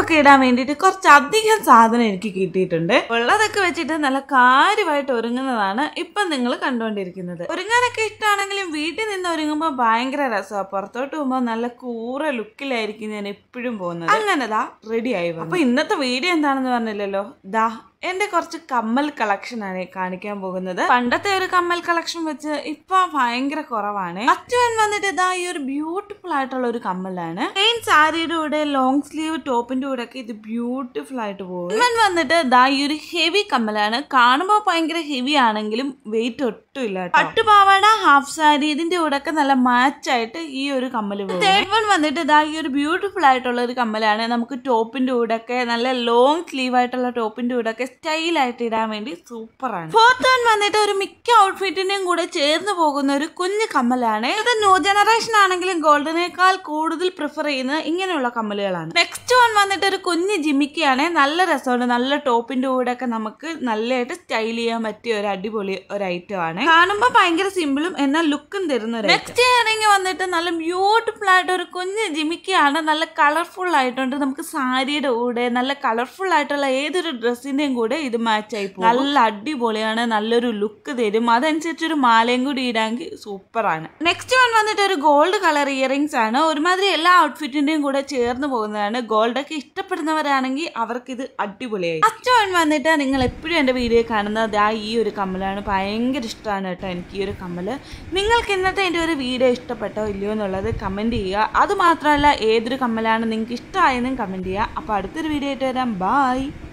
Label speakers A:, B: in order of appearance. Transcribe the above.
A: ഒക്കെ ഇടാൻ വേണ്ടിയിട്ട് കുറച്ചധികം സാധനം എനിക്ക് കിട്ടിയിട്ടുണ്ട്. ഉള്ളതൊക്കെ വെച്ചിട്ട് നല്ല കാര്യമായിട്ട് ഒരുങ്ങുന്നതാണ് ഇപ്പം നിങ്ങൾ കണ്ടുകൊണ്ടിരിക്കുന്നത്. ഒരുങ്ങാനൊക്കെ ഇഷ്ടമാണെങ്കിലും വീട്ടിൽ നിന്ന് ഒരുങ്ങുമ്പോൾ ഭയങ്കര രസമാണ്. പുറത്തോട്ട് പോകുമ്പോൾ നല്ല കൂറ ലുക്കിലായിരിക്കും ഞാൻ എപ്പോഴും പോകുന്നത്. അങ്ങനെ ദാ റെഡി ആയി. അപ്പൊ ഇന്നത്തെ വീഡിയോ എന്താണെന്ന് പറഞ്ഞില്ലല്ലോ. ദാ എന്റെ കുറച്ച് കമ്മൽ കളക്ഷനാണ് കാണിക്കാൻ പോകുന്നത്. പണ്ടത്തെ ഒരു കമ്മൽ കളക്ഷൻ വെച്ച് ഇപ്പൊ ഭയങ്കര കുറവാണ്. അച്ഛൻ വന്നിട്ട് ഇതാ ഈ ഒരു ബ്യൂട്ടിഫുൾ ആയിട്ടുള്ള ഒരു കമ്മലാണ്. പ്ലെയിൻ സാരിയുടെ കൂടെ ലോങ് സ്ലീവ് ടോപ്പിന്റെ കൂടെ ഒക്കെ ഇത് ബ്യൂട്ടിഫുൾ ആയിട്ട് പോകും. ഇവൻ വന്നിട്ട് ഇതാ ഈ ഒരു ഹെവി കമ്മലാണ്. കാണുമ്പോൾ ഭയങ്കര ഹെവി ആണെങ്കിലും വെയിറ്റ് ഒട്ടും ഇല്ല. പട്ടുപാവാട ഹാഫ് സാരി ഇതിന്റെ കൂടെ ഒക്കെ നല്ല മാച്ച് ആയിട്ട് ഈ ഒരു കമ്മല് പോകും. തേർഡ് വന്നിട്ട് ഇതാ ഈ ഒരു ബ്യൂട്ടിഫുൾ ആയിട്ടുള്ള ഒരു കമ്മലാണ്. നമുക്ക് ടോപ്പിന്റെ കൂടെ ഒക്കെ നല്ല ലോങ് സ്ലീവ് ആയിട്ടുള്ള ടോപ്പിന്റെ കൂടെ ഒക്കെ സ്റ്റൈലായിട്ട് ഇടാൻ വേണ്ടി സൂപ്പറാണ്. ഫോർത്ത് വൺ വന്നിട്ട് ഒരു മിക്ക ഔട്ട്ഫിറ്റിന്റെയും കൂടെ ചേർന്ന് പോകുന്ന ഒരു കുഞ്ഞു കമ്മലാണ്. ഇത് ന്യൂ ജനറേഷൻ ആണെങ്കിലും ഗോൾഡിനേക്കാൾ കൂടുതൽ പ്രിഫർ ചെയ്യുന്നത് ഇങ്ങനെയുള്ള കമ്മലുകളാണ്. നെക്സ്റ്റ് വൺ വന്നിട്ട് ഒരു കുഞ്ഞു ജിമിക്കിയാണ്. നല്ല രസമുണ്ട്. നല്ല ടോപ്പിന്റെ കൂടെ ഒക്കെ നമുക്ക് നല്ലതായിട്ട് സ്റ്റൈൽ ചെയ്യാൻ പറ്റിയ ഒരു അടിപൊളി ഒരു ഐറ്റം ആണ്. കാണുമ്പോൾ ഭയങ്കര സിമ്പിളും എന്നാൽ ലുക്കും തരുന്ന ഒരു. നെക്സ്റ്റ് ആണെങ്കിൽ വന്നിട്ട് നല്ല ബ്യൂട്ടിഫുൾ ആയിട്ട് ഒരു കുഞ്ഞു ജിമിക്കിയാണ്. നല്ല കളർഫുൾ ആയിട്ടുണ്ട്. നമുക്ക് സാരിയുടെ കൂടെ നല്ല കളർഫുൾ ആയിട്ടുള്ള ഏതൊരു ഡ്രസ്സിന്റെയും കൂടെ ഇത് മാച്ച് ആയി പോകും. നല്ല അടിപൊളിയാണ്. നല്ലൊരു ലുക്ക് തരും. അതനുസരിച്ചൊരു മാലയും കൂടി ഇടാമെങ്കിൽ സൂപ്പറാണ്. നെക്സ്റ്റ് വൺ വന്നിട്ട് ഒരു ഗോൾഡ് കളർ ഇയറിംഗ്സ് ആണ്. ഒരുമാതിരി എല്ലാ ഔട്ട്ഫിറ്റിന്റെയും കൂടെ ചേർന്ന് പോകുന്നതാണ്. ഗോൾഡൊക്കെ ഇഷ്ടപ്പെടുന്നവരാണെങ്കിൽ അവർക്ക് ഇത് അടിപൊളിയായി. ഫസ്റ്റ് വൺ വന്നിട്ട് നിങ്ങൾ എപ്പോഴും എൻ്റെ വീഡിയോ കാണുന്നത് ഈ ഒരു കമ്മലാണ്. ഭയങ്കര ഇഷ്ടമാണ് കേട്ടോ എനിക്ക് ഈ ഒരു കമ്മല്. നിങ്ങൾക്ക് ഇന്നത്തെ എൻ്റെ ഒരു വീഡിയോ ഇഷ്ടപ്പെട്ടോ ഇല്ലയോ എന്നുള്ളത് കമൻറ്റ് ചെയ്യുക. അത് മാത്രമല്ല ഏതൊരു കമ്മലാണ് നിങ്ങൾക്ക് ഇഷ്ടമായെന്നും കമൻറ്റ് ചെയ്യുക. അപ്പോൾ അടുത്തൊരു വീഡിയോ ആയിട്ട് വരാം. ബൈ.